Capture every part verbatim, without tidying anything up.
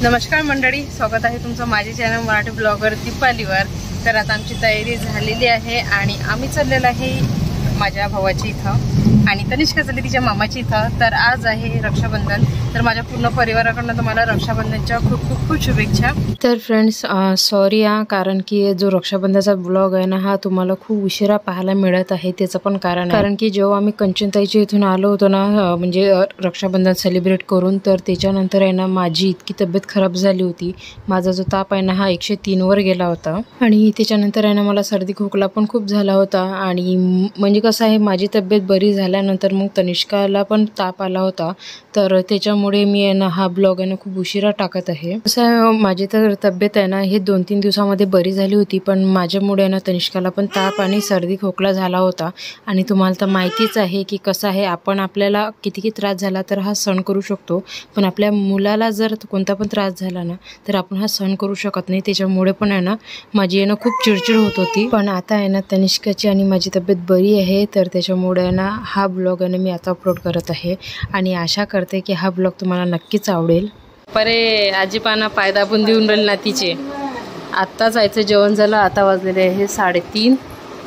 नमस्कार मंडळी, स्वागत आहे तुमचं माझे चॅनल मराठी ब्लॉगर दीपालीवर। तर आता आमची तयारी झालेली आहे आणि आम्ही चाललेलो आहे माझ्या भावाची इथं आणि तनिष्का चालली तिच्या मामाची इथं। तर आज आहे रक्षाबंधन, तर माझ्या पूर्ण परिवाराकडून तुम्हाला रक्षाबंधनच्या खूप खूप खूप शुभेच्छा। तर फ्रेंड्स सॉरी हा, कारण की जो रक्षाबंधनाचा ब्लॉग आहे ना हा तुम्हाला खूप उशिरा पाहायला मिळत आहे। त्याचं पण कारण कारण की जेव्हा आम्ही कंचनताईच्या इथून आलो होतो ना म्हणजे रक्षाबंधन सेलिब्रेट करून, तर त्याच्यानंतर आहे ना माझी इतकी तब्येत खराब झाली होती। माझा जो ताप आहे ना हा एकशे तीन वर गेला होता आणि त्याच्यानंतर आहे ना मला सर्दी खोकला पण खूप झाला होता। आणि म्हणजे कसं आहे, माझी तब्येत बरी झाल्यानंतर मग तनिष्काला पण ताप आला होता, तर त्याच्यामुळे मी आहे ना हा ब्लॉग आहे ना खूप उशिरा टाकत आहे। कसं आहे, माझी तर तब्येत आहे ना हे दोन तीन दिवसामध्ये बरी झाली होती, पण माझ्यामुळे आहे ना तनिष्काला पण ताप आणि सर्दी खोकला झाला होता। आणि तुम्हाला तर माहितीच आहे की कसं आहे, आपण आपल्याला कितीही त्रास झाला तर हा सहन करू शकतो, पण आपल्या मुलाला जर कोणता पण त्रास झाला ना तर आपण हा सहन करू शकत नाही। त्याच्यामुळे पण आहे ना माझी आहे ना खूप चिडचिड होत होती, पण आता आहे ना तनिष्काची आणि माझी तब्येत बरी आहे, तर त्याच्यामुळे आहे ना हा ब्लॉग आहे ना मी आता अपलोड करत आहे आणि आशा करते की हा ब्लॉग तुम्हाला नक्कीच आवडेल। परे आजी पाना पाय दाबून देऊन राहील ना तिचे। आत्ता जायचं जेवण झालं, आता वाजलेले आहे साडेतीन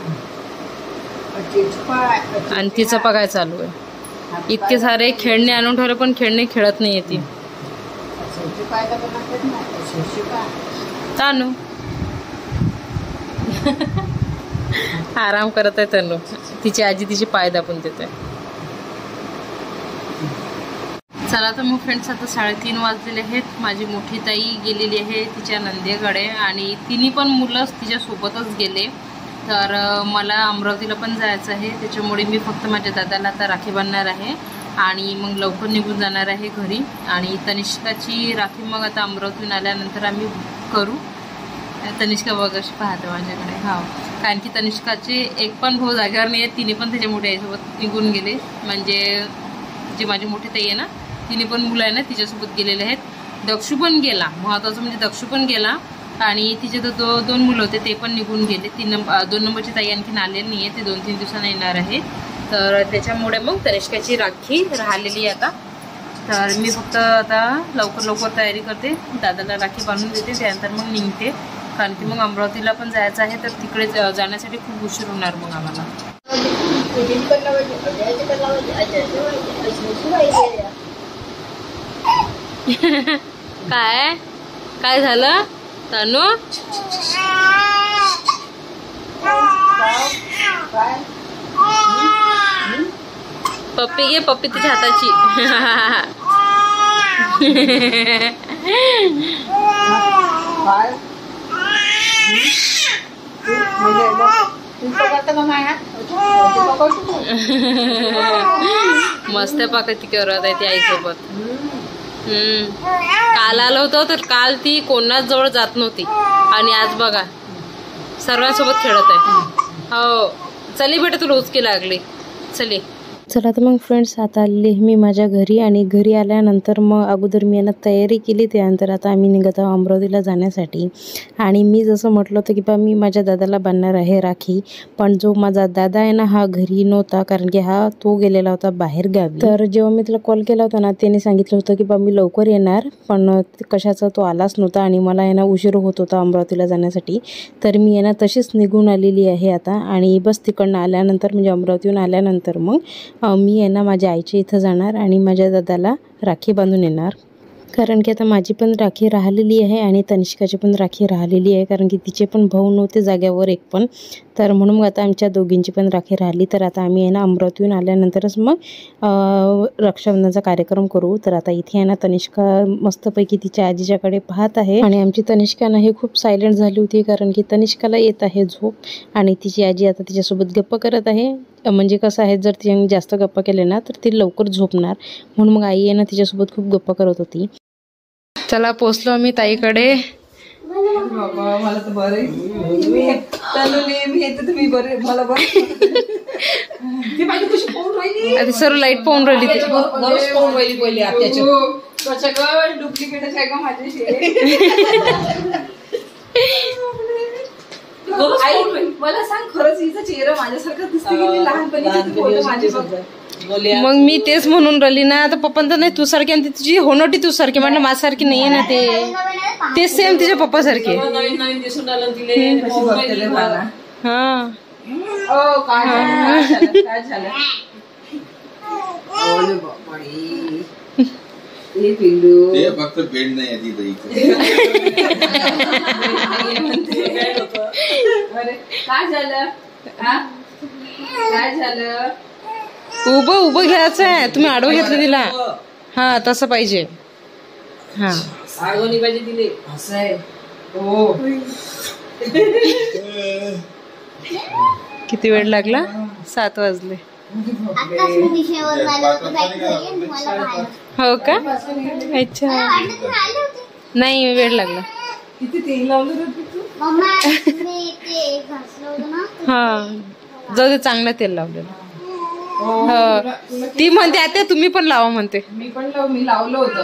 आणि तिचं पगाय चालू आहे। इतके सारे खेळणे आणून ठेवले पण खेळणे खेळत नाही ती। तानू आराम करत आहे तनू, तिची आजी तिची पाय दाबून देते। चला तर मग फ्रेंड्स आता साडेतीन वाजलेले आहेत। माझी मोठी ताई गेलेली आहे तिच्या नंदेकडे आणि तिन्ही पण मुलं तिच्या सोबतच गेले। तर मला अमरावतीला पण जायचं आहे, त्याच्यामुळे मी फक्त माझ्या दादाला आता राखी बांधणार आहे आणि मग लवकर निघून जाणार आहे घरी। आणि तनिष्काची राखी मग आता अमरावतीहून आल्यानंतर आम्ही करू। तनिष्का वगैरे पाहतो माझ्याकडे, हा, कारण की तनिष्काचे एक पण भाऊ जागेवर नाही आहेत, तिने पण त्याच्या मोठ्या आईसोबत निघून गेले। म्हणजे जी माझी मोठी ताई आहे ना तिने पण मुलं आहे ना तिच्यासोबत गेलेले आहेत। दक्षू पण गेला, महत्वाचं म्हणजे दक्षू पण गेला आणि तिचे तर दो दोन मुलं होते ते पण निघून गेले। तीन नंबर दोन नंबरची ताई आणखीन आलेली नाही आहे, ते दोन तीन दिवसांनी येणार आहे। तर त्याच्यामुळे मग तनिष्काची राखी राहिलेली आहे आता। तर मी फक्त आता लवकर लवकर तयारी करते, दादाला राखी बांधून देते, त्यानंतर मग निघते, कारण की मग अमरावतीला पण जायचं आहे, तर तिकडे जाण्यासाठी खूप उशीर होणार मग आम्हाला। काय काय झालं तनू? पप्पी घे, पप्पी तुझ्या हाताची। मस्त पाकती करत आहे ती आईसोबत। हम्म काल आलो होतो तर काल ती कोणाच जवळ जात नव्हती आणि आज बघा सर्वांसोबत खेळत आहे। हो चली बेटा, तुला उचकी लागली, चली। चला तर मग फ्रेंड्स आता आले मी माझ्या घरी आणि घरी आल्यानंतर मग अगोदर मी यांना तयारी केली, त्यानंतर आता आम्ही निघत आहोत अमरावतीला जाण्यासाठी। आणि मी जसं म्हटलं होतं की बा मी माझ्या दादाला बांधणार आहे राखी, पण जो माझा दादा आहे ना हा घरी नव्हता, कारण की हा तो गेलेला होता बाहेर गावी। तर जेव्हा मी त्याला कॉल केला होता ना त्याने सांगितलं होतं की बा मी लवकर येणार, पण कशाचा तो आलाच नव्हता आणि मला यांना उशीर होत होता अमरावतीला जाण्यासाठी। तर मी यांना तशीच निघून आलेली आहे आता आणि बस तिकडनं आल्यानंतर म्हणजे अमरावतीहून आल्यानंतर मग मी आहे ना माझ्या आईच्या इथं जाणार आणि माझ्या दादाला राखी बांधून येणार, कारण की आता माझी पण राखी राहिलेली आहे आणि तनिष्काची पण राखी राहिलेली आहे, कारण की तिचे पण भाऊ नव्हते जाग्यावर एक पण, तर म्हणून आता आमच्या दोघींची पण राखी राहिली। तर आता आम्ही आहे ना अमरावतीहून आल्यानंतरच मग रक्षाबंधनाचा कार्यक्रम करू। तर आता इथे आहे ना तनिष्का मस्तपैकी तिच्या आजीच्याकडे पाहत आहे आणि आमची तनिष्का ना हे खूप सायलेंट झाली होती, कारण की तनिष्काला येत आहे झोप आणि तिची आजी आता तिच्यासोबत गप्पा करत आहे। म्हणजे कसं आहे, जर तिने जास्त गप्पा केले ना तर ती लवकर झोपणार, म्हणून मग आई आहे ना तिच्यासोबत खूप गप्पा करत होती। चला पोचलो आम्ही ताईकडे। बाबा मला तर बरं मी तनु नेहमी येते तुम्ही बरे मला बरं ती पाहिजे कशी पाहून राहिली, आधी सर्व लाईट पाहून राहिली ती दररोज पाहून राहिली पहिले आत्याच्या सगळं डुप्लिकेटच आहे का माझ्याशी। आई मला सांग खरंच हिचा चेहरा माझ्यासारखा दिसते की लहानपणीची फोटो माझे बघ। मग मी तेच म्हणून राहिली ना. आता पप्पा तर नाही तू सारखी आणि तुझी होनोटी तू सारखी म्हटलं माझ्यासारखी नाहीये ना ते. ते सेम तिच्या पप्पा सारखे. नवीन नवीन दिसून आलं तिले. हा ओ काय झालं काय झालं ओले बापरे. हे पिल्लू ते फक्त बेड नाही आधी अरे काय झालं हा काय झालं. उभं उभं घ्यायचं आहे. तुम्ही आडवं घेतलं तिला. हा तसं पाहिजे. हा आडवणी पाहिजे तिले. असं आहे हो. किती वेळ लागला. सात वाजले. हो का अच्छा. नाही वेळ लागला. किती तेल लावलं हा जाऊ दे चांगलं तेल लावलेलं. हो ती म्हणते आता तुम्ही पण लावा म्हणते. मी पण लाव मी लावलं होतं.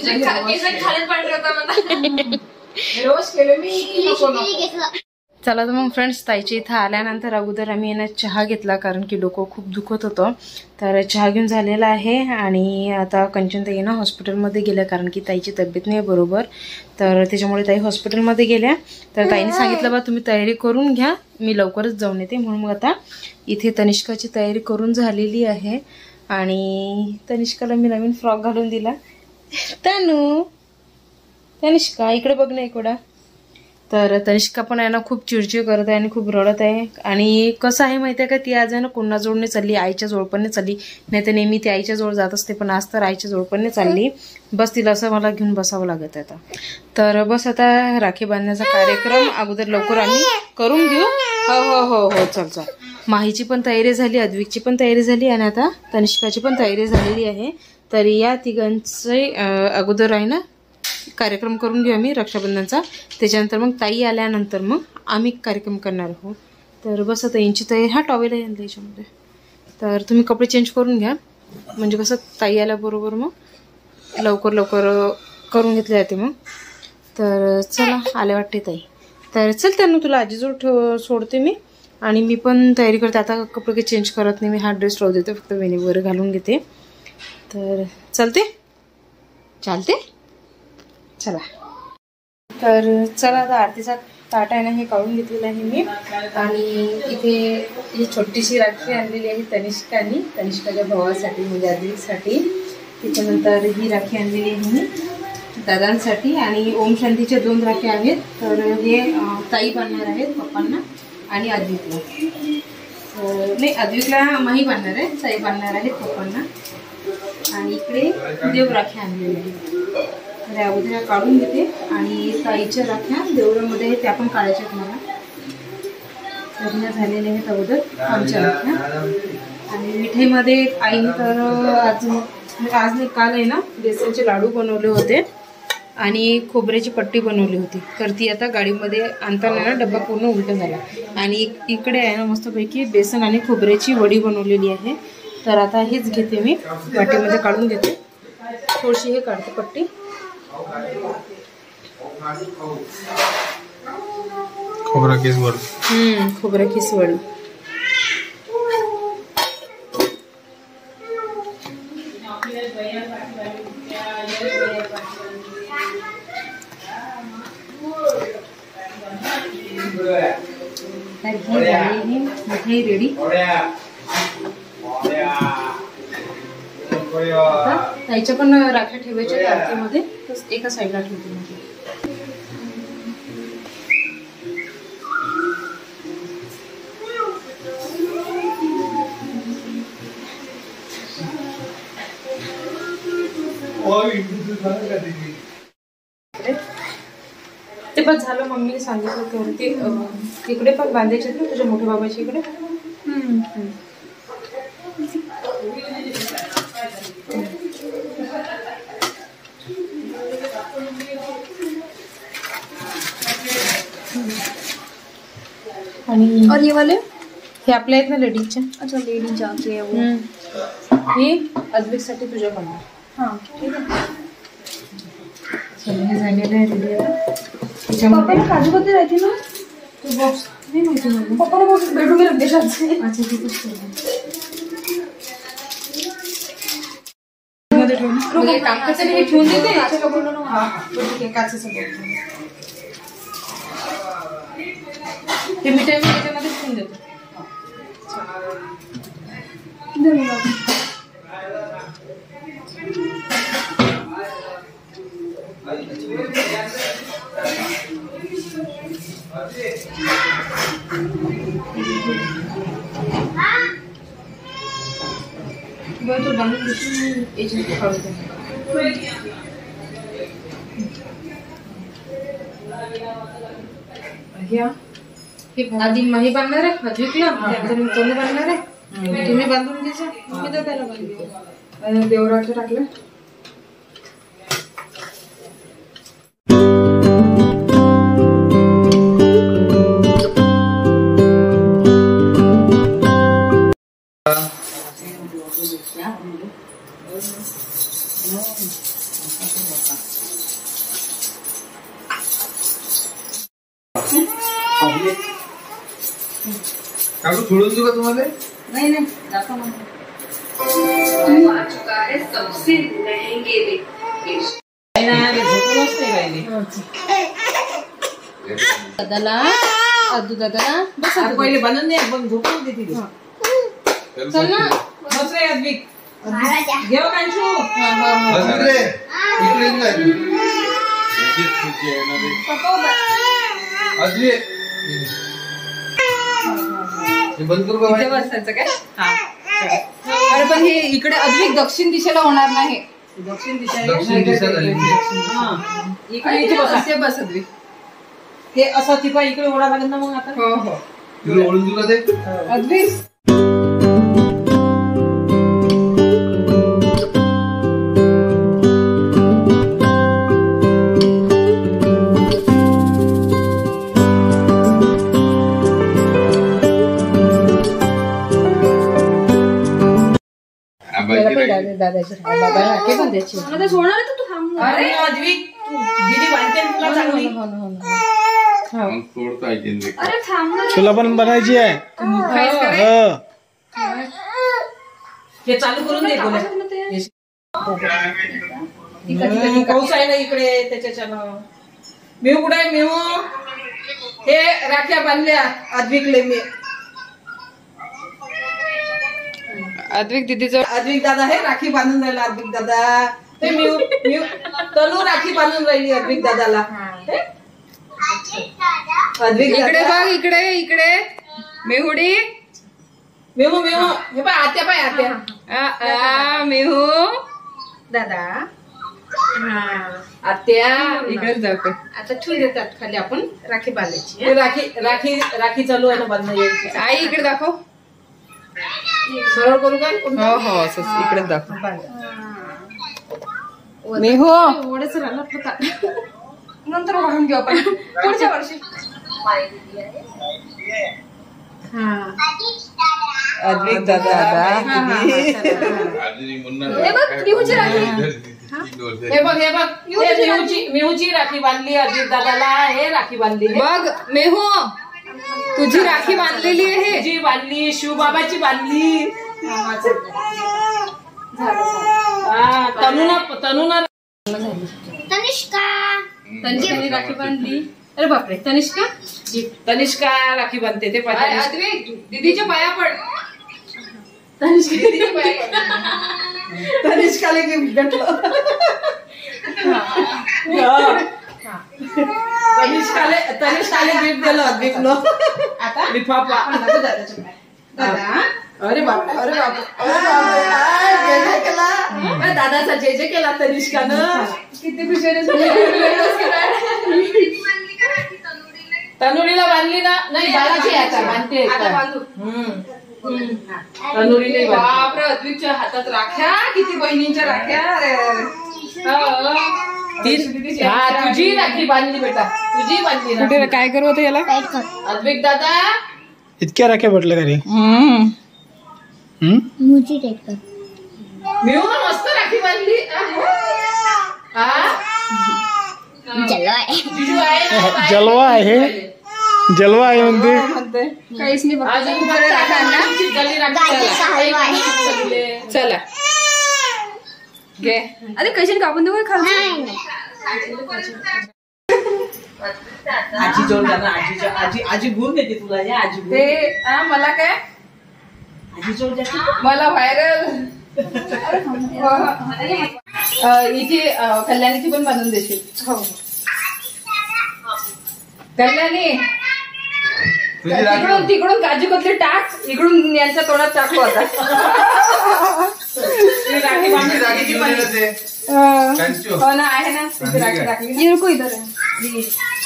रोज केलं मी. चला तर मग फ्रेंड्स ताईच्या इथं आल्यानंतर अगोदर आम्ही यांना चहा घेतला कारण की डोकं खूप दुखत होतं. तर चहा घेऊन झालेला आहे आणि आता कंचनताई ना हॉस्पिटलमध्ये गेल्या कारण की ताईची तब्येत नाही बरोबर. तर त्याच्यामुळे ताई हॉस्पिटलमध्ये गेल्या. तर ताईने सांगितलं बा तुम्ही तयारी करून घ्या मी लवकरच जाऊन येते. म्हणून मग आता इथे तनिष्काची तयारी करून झालेली आहे आणि तनिष्काला मी नवीन फ्रॉक घालून दिला. तनू तनिष्का इकडे बघ ना इकडं. तर तनिष्का पण आहे ना खूप चिडचिड करत आहे आणि खूप रडत आहे. आणि कसं आहे माहिती आहे का ती आज आहे ना कोणा जोडने चालली आईच्या जोडपणे चालली. नाही तर नेहमी ती आईच्या जोड जात असते पण आज तर आईच्या जोडपणे चालली. बस तिला असं मला घेऊन बसावं लागत आहे आता. तर बस आता राखी बांधण्याचा कार्यक्रम अगोदर लवकर आम्ही करून घेऊ. हो हो हो हो चल चल. माहीची पण तयारी झाली अद्विकची पण तयारी झाली आणि आता तनिष्काची पण तयारी झालेली आहे. तर या तिघांचे अगोदर आहे ना कार्यक्रम करून घेऊ आम्ही रक्षाबंधनचा. त्याच्यानंतर मग ताई आल्यानंतर मग आम्ही कार्यक्रम करणार आहोत. तर बस आता यांची तयारी. हा टॉवेल आहे याच्यामध्ये. तर तुम्ही कपडे चेंज करून घ्या म्हणजे कसं ताई आल्याबरोबर मग लवकर लवकर करून घेतले जाते मग. तर चला आले वाटते ताई. तर चल त्यांना तुला आजीजवळ ठेव सोडते मी आणि मी पण तयारी करते. आता कपडे काही चेंज करत नाही मी. हा ड्रेस राहू देते फक्त वेणी वगैरे घालून घेते. तर चलते चालते चला. तर चला आता आरतीचा ताट आहे ना हे काढून घेतलेलं आहे मी. आणि इथे ही छोटीशी राखी आणलेली आहे तनिष्कानी तनिष्काच्या भावासाठी म्हणजे आदिसाठी. त्याच्यानंतर ही राखी आणलेली आहे मी दादांसाठी आणि ओम शांतीच्या दोन राख्या आहेत. तर हे ताई बांधणार आहेत पप्पांना आणि अद्विकला. नाही अद्विकला माही बांधणार आहे ताई बांधणार आहेत पप्पांना. आणि इकडे देव राख्या आणलेल्या आहेत. तर अगोदर काढून घेते आणि ताईच्या राख्या देवळामध्ये आहेत त्या पण काढायच्या आहेत मला. तर ह्या झालेल्या आहेत अगोदर आमच्या राख्या. आणि मिठाईमध्ये आईने तर आज आज नाही काल आहे ना बेसनचे लाडू बनवले होते आणि खोबऱ्याची पट्टी बनवली होती. तर ती आता गाडीमध्ये आणताना ना डब्बा पूर्ण उलटा झाला. आणि इकडे आहे ना मस्तपैकी बेसन आणि खोबऱ्याची वडी बनवलेली आहे. तर आता हेच घेते मी वाटीमध्ये काढून घेते. थोडीशी हे काढते पट्टी. खोबरा किस वडी. हम्म खोबरा किस वडी. तर ही झालेली मिठाई रेडी. ताईच्या पण राख्या ठेवायच्या आरतीमध्ये एका साईडला ठेवते म्हणजे. ते पण झालं मम्मीने सांगितलं तेवढं ते तिकडे पण बांधायचे ना तुझ्या मोठ्या बाबाच्या इकडे. आणि और ये वाले हे आपल्या आहेत ना लेडीजच्या. अच्छा लेडीज जाके है वो. हे अद्विकसाठी तुझ्याकडनं. हाँ ठीक है. हे झालेलं आहे रेडी. पापा काजू कतली रहती ना तो बॉक्स नाही माहिती मला. पापा ने बॉक्स बेडरूम में रख दिया शायद से. अच्छा ठीक आहे. म्हणजे काकाचं हे ठेवून देते याच्याला बोललो ना. हा हा ठीक आहे काचेचं बोलतो. हे मिठाई मी याच्यामध्ये ठेवून देतो. बरं तो बांधून घेऊन याच्यामध्ये काढू दे. आधी माही बांधणार आहे खजूकला तुम्ही बांधणार आहे तुम्ही बांधून घ्यायचं मी दादाला बांधते देवराचं टाकलं. काकू सोडून देऊ का तुम्हाला? नाही नाही दाखव ना. सबसे महंगे दादाला अदू दादाला बस पहिले बनवून दे पण झोपून दे तिथे. चल ना बस रे अद्विक घेऊ कांचू. बंद करू का? बसायचं काय? अरे पण हे इकडे अद्विक दक्षिण दिशेला होणार नाही. दक्षिण दिशा दक्षिण दिशा झाली. इकडे इथे बस बस अद्विक. हे असं तिपा इकडे ओढा लागेल ना मग आता. हो हो तुला ओळून देऊ का ते? अद्विक तुला पण बनायची आहे. हे चालू करून दे. पाऊस आहे ना इकडे त्याच्यानं. मेहू कुठे आहे? मेहू हे राख्या बांधल्या अद्विकले मी. अद्विक दीदीचं अद्विक दादा हे राखी बांधून राहिला. अद्विक दादा ते मिऊ मिऊ तनू राखी बांधून राहिली अद्विक दादाला. अद्विक इकडे बघ इकडे इकडे मेहुडी मेहू मेहू हे पाय आत्या पाय आत्या मेहू दादा आत्या इकडे जाऊ. आता ठेवून देतात खाली आपण राखी बांधायची. राखी राखी राखी चालू आहे ना बांधणं यायची. आई इकडे दाखव. सरळ करू का? हो हो असं इकडे दाखव. मेहू ओढेच राहिला होता नंतर वाहून घेऊ आपण पुढच्या वर्षी. अद्विक दादा हे बघ हे बघ मेहूची मेहूची राखी बांधली अद्विक दादाला. हे राखी बांधली बघ मेहू तुझी राखी बांधलेली आहे. तुझी बांधली शिवबाबाची बांधली. तनुना तनुना तनिष्का तनिष्काने राखी बांधली. अरे बापरे तनिष्का तनिष्का राखी बांधते ते पाहिजे. अद्विक दीदीच्या पाया पड. तनिष्काला गिफ्ट भेटलं. तनिष्काले तनिष्काले गिफ्ट दिलं अद्विकनं. आता लिफाफा. अरे बाप अरे बाप अरे बाप केला दादाचा जे जे केला तनिष्कानं. किती खुशाने तनुरीला बांधली ना. नाही बालाजी आता बांधते तनुरीला. बापरे अद्विकच्या हातात राख्या. किती बहिणींच्या राख्या. तुझी राखी बांधली बेटा. तुझी बांधली ना. कुठे काय करू होतं याला? अद्विक दादा इतक्या राख्या भेटल्या घरी. मुझी टाइप कर. मिळून मस्त राखी बांधली. जलवा आहे. जिजू आहे जलवा आहे. जलवा आहे म्हणते. काहीच नाही. अजून राखी गाजरचा हलवा आहे. चला घे. अरे कशी कापून देऊ खा. आजी जोड जाणार आजी आजी आजी गुण देते तुला हे आजी गुण. ते हा, मला काय आजी जोड जाते मला व्हायरल इथे अ, कल्याणीची पण बांधून देशील. हो कल्याणी तुझी राखी तिकडून तिकडून काजू कतली टाक, इकडून यांच्या तोंडात टाकू आता. राखी बांधून तुझी राखी घेऊन ये ना ते. अ, कांचू. हो ना आहे ना तिथे चांगली राखी काय? टाकली. ये रुको इधर आहे.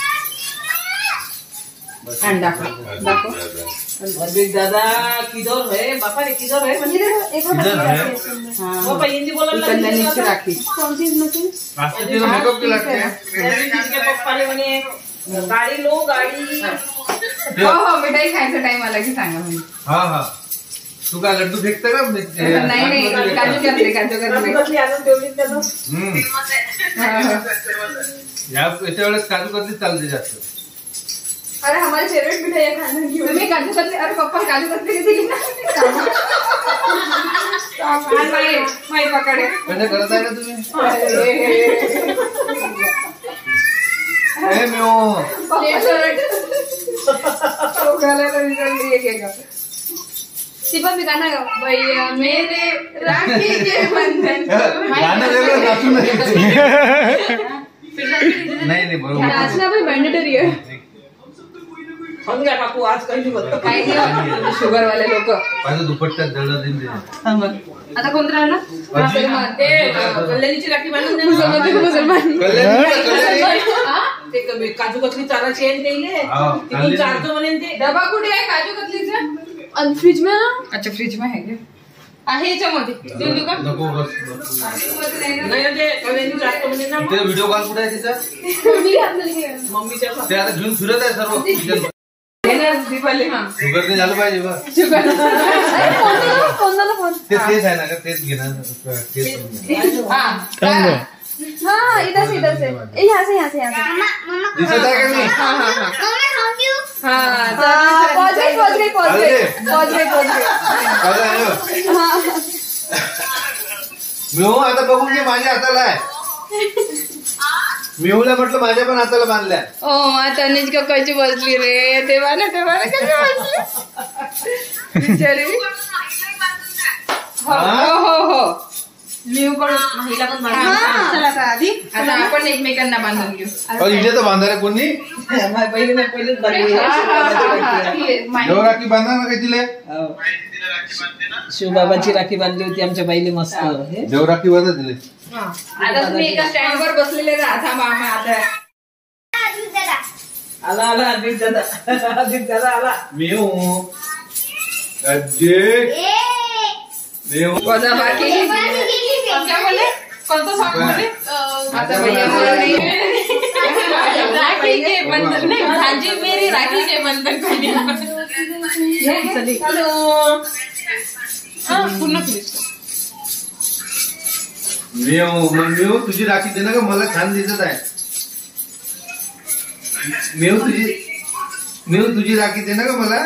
आण दाखव दाखव. अरे दादा किधर है बापा रे किधर है म्हणजे इधर है. बापा हिंदी बोलायला लागली कल्याणीची दादा. राखी. आज तिला मेकअप केला काय? त्यादिवशी तिच्या पप्पाने म्हणे गाडी लो गाडी. हो हो मिठाई खायचा टाइम आला की सांगा म्हणजे. हा हा तू काय लड्डू फेकते का? नाही नाही काजू कतली काजू कतली. कसली आणून ठेवली त्यानं. हम्म. हा, हा. या याच्या वेळेस काजू कतली चालते जास्त. अरे हमारी फेवरेट मिठाई है खाने की. तुम्ही काजू कतली. अरे पप्पा काजू कतली दिली ना. माई माई पकडे. कसं करत आहे ना तुम्ही? ए म्यो. ती पण मी गाणं गाव. भैया मेरे राखी के बंधन. गाणं वेगळं नाचू नाही. नाही नाही बरोबर. नाचना भाई मॅन्डेटरी आहे. खाऊन घ्या काकू आज काही होत काही नाही शुगर वाले लोक. माझं दुपट्ट्यात दळलं दिन दे. आता कोणतं राहिलं. ते कल्याणीची राखी बांधून दे ना. मुसलमान. कल्याणी कल्याणी. हा? ते कमी काजू कतली चाराची आहे त्याइले. हा, तिथून चालली. चारतो म्हणे ते. डबा कुठे आहे काजू कतलीचा. फ्रीज मध्ये. अच्छा फ्रीज मध्ये आहे आहे याच्यामध्ये. देऊ देऊ का. नको बस बस. नाही ना ते कल्याणी चारतो म्हणे ना. ते व्हिडिओ कॉल कुठे आहे तिचा? मी घातलेली आहे. मम्मीच्या ते आता घेऊन फिरत आहे सर्व. दीपाली हा शुगर नाही झालं पाहिजे बा. शुगर. कोणाला फोन. ते तेच आहे ना का तेच घेणार तेच. हा हाँ इधर से इधर से यहाँ से यहाँ से यहाँ से. दिसत आहे का मी? हाँ हाँ हाँ हाँ हाँ पहुँच गई पहुँच गई पहुँच गई पहुँच गई पहुँच गई. हाँ मिहू आता बघून घे माझ्या हाताला आहे. मिहूला म्हटलं माझ्या पण हाताला बांधल्या. ओ तनुज का कशी बसली रे. तेव्हा ना तेव्हा ना कशी बसली बिचारी. हो हो हो लिहू पण महिला पण बांधून. आधी आता आपण एकमेकांना बांधून घेऊ. अहो, इथे तर बांधायला कोणी पहिले नाही पहिलेच बांधली. जेव्हा राखी बांधा ना काही तिला. शिवबाबाची राखी बांधली होती आमच्या बाईले मस्त. हे जेव्हा राखी बांधा दिले. आता तुम्ही एका स्टँड वर बसलेले राहा. मामा आता आला आला अजित दादा अजित दादा आला. मिहू अजय मिहू. कोणता बाकी कोणता बोले कोणता सॉन्ग बोले. आता भैया बोल रही है राखी के बंधन में भांजी मेरी राखी के बंधन को पूर्ण मिहू मग मिहू तुझी राखी दे ना का मला छान दिसत आहे. मिहू तुझी मिहू तुझी राखी दे ना का मला.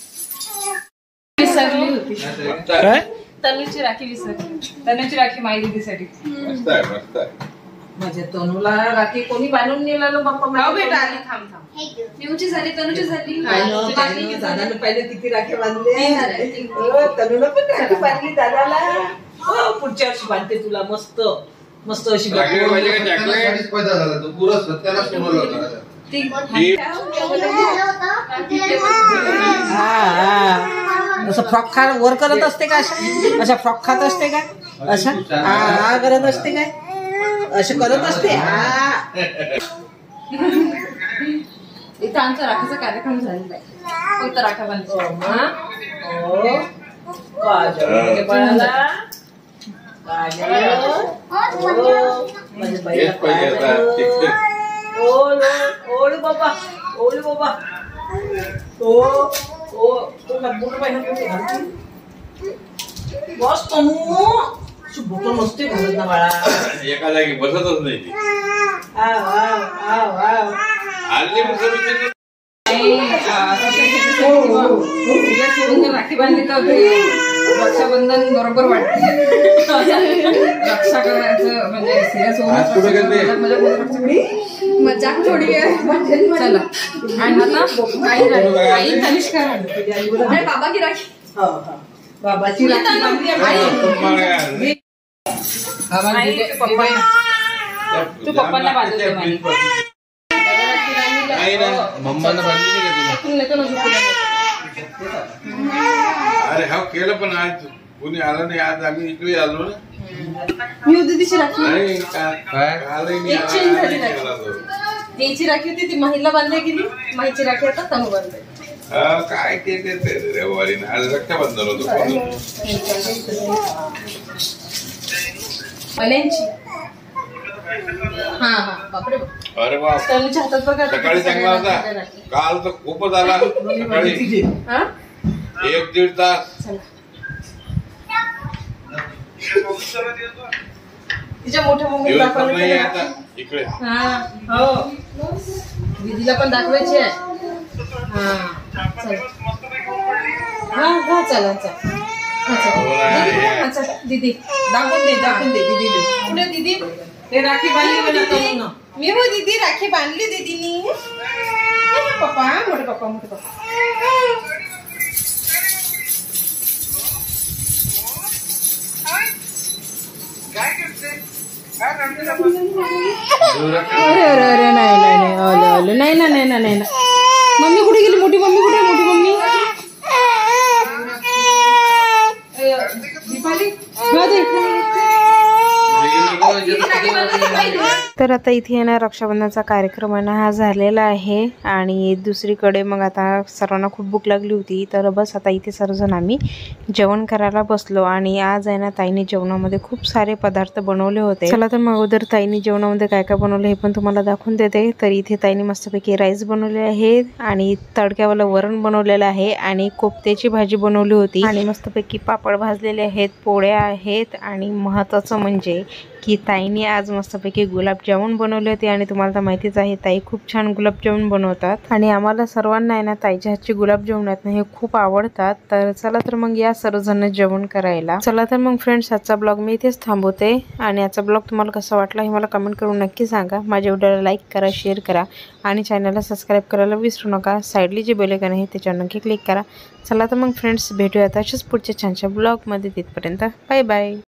विसरली होती. काय तनुची राखी विसरली. तनुची राखी माई दीदीसाठी. मस्त आहे मस्त आहे. माझ्या तनूला राखी कोणी बांधून नेलं बाप्पा. हो बेटा आली थांब थांब. निवची झाली तनुची झाली. दादाने पहिले किती राखी बांधले. तनूला पण राखी बांधली दादाला. हो पुढच्या वर्षी बांधते तुला मस्त मस्त अशी सत्यानाच पैदा झाला तो पुरा सत्यानाच सोडवला होता. असं फ्रॉक खा वर करत असते का अशा अशा फ्रॉक खात असते का अशा हा करत असते काय असे करत असते. इथं आमचा राखाचा कार्यक्रम झालेला आहे. फक्त राखा बांधला. ओळू बाबा ओळू बाबा ओ ओ तो बोट पाहिजे बस तनू बोट नसते घालत ना बाळा. एका जागी बसतच नाही ती. हल्ली राखी बांधली तर रक्षाबंधन बरोबर वाटते. रक्षा करायचं म्हणजे सिरियस आज कुठे गेलते? होऊन मजाक थोडी वेळ. चला आणि आता आई राखी- आई तनिष्का राखी. बाबा की राखी. हो हो बाबाची राखी बांधली आम्ही. आई, तू पप्पा तू पप्पांना बांधून दे माझी. नाही ना मम्मानं बांधली नाही का तू नेतो ना झोपून. तुला? अरे हा केलं पण आज कोणी आलं नाही. आज आम्ही इकडे आलो ना. मी होती तिची राखी. नाही का- कालही नाही एक चेंज झाली आला. राखी. आला तो. तिची राखी होती ती महिला बांधली गेली. माहीची राखी आता तनु बांधली. हा, काय ते ते- ते रविवारी ना. आज रक्षाबंधन होतं. मल्यांची. हा हा बापरे बाप. अरे वा, तनुच्या हातात बघा. सकाळी चांगला होता. काल तर खूपच आला सकाळी. हा एक दीड तास. चला. तिच्या मोठ्या मम्मी दिवस पण दाखवलं नाही की आता राखी. इकडे. हा हो दीदीला पण दाखवायची आहे. हा चला. हा हा चला चला. हा, चला. दीदी, हा, चला. दीदी दाखवून दे दाखवून दे दीदीला. पुढे दीदी. ते राखी बांधली म्हणा तनूनं. मी हो दीदी राखी बांधली दीदीनी. पप्पा मोठे पप्पा मोठे पप्पा. अरे अरे अरे नाही नाही नाही आलं आलं नाही ना नाही ना नाही ना. मम्मी कुठे गेली? मोठी मम्मी कुठे? मोठी मम्मी दीपाली. हा, दे. तर आता इथे आहे ना रक्षाबंधनाचा कार्यक्रम आहे ना हा झालेला आहे. आणि दुसरीकडे मग आता सर्वांना खूप भूक लागली होती. तर बस आता इथे सर्वजण आम्ही जेवण करायला बसलो. आणि आज आहे ना ताईने जेवणामध्ये खूप सारे पदार्थ बनवले होते. चला तर मग अगोदर ताईने जेवणामध्ये काय काय बनवले हे पण तुम्हाला दाखवून देते. तर इथे ताईने मस्तपैकी राईस बनवले आहे आणि तडक्यावाला वरण बनवलेलं आहे आणि कोफ्त्याची भाजी बनवली होती आणि मस्तपैकी पापड भाजलेले आहेत, पोळ्या आहेत आणि महत्त्वाचं म्हणजे की ताईने आज मस्तपैकी गुलाबजामुन बनवले होते. आणि तुम्हाला तर माहितीच आहे ताई खूप छान गुलाबजामुन बनवतात आणि आम्हाला सर्वांना आहे ना ताईच्या हातचे गुलाबजामुन आहेत ना हे खूप आवडतात. तर चला तर मग या सर्वजण जेवण करायला. चला तर मग फ्रेंड्स आजचा ब्लॉग मी इथेच थांबवते. आणि आजचा ब्लॉग तुम्हाला कसा वाटला हे मला कमेंट करून नक्की सांगा. माझ्या व्हिडिओला लाईक करा, शेअर करा आणि चॅनलला सबस्क्राईब करायला विसरू नका. साईडली जे बेल आयकॉन आहे त्याच्यावर नक्की क्लिक करा. चला तर मग फ्रेंड्स भेटूया अशाच पुढच्या छानशा ब्लॉगमध्ये. तिथपर्यंत बाय बाय.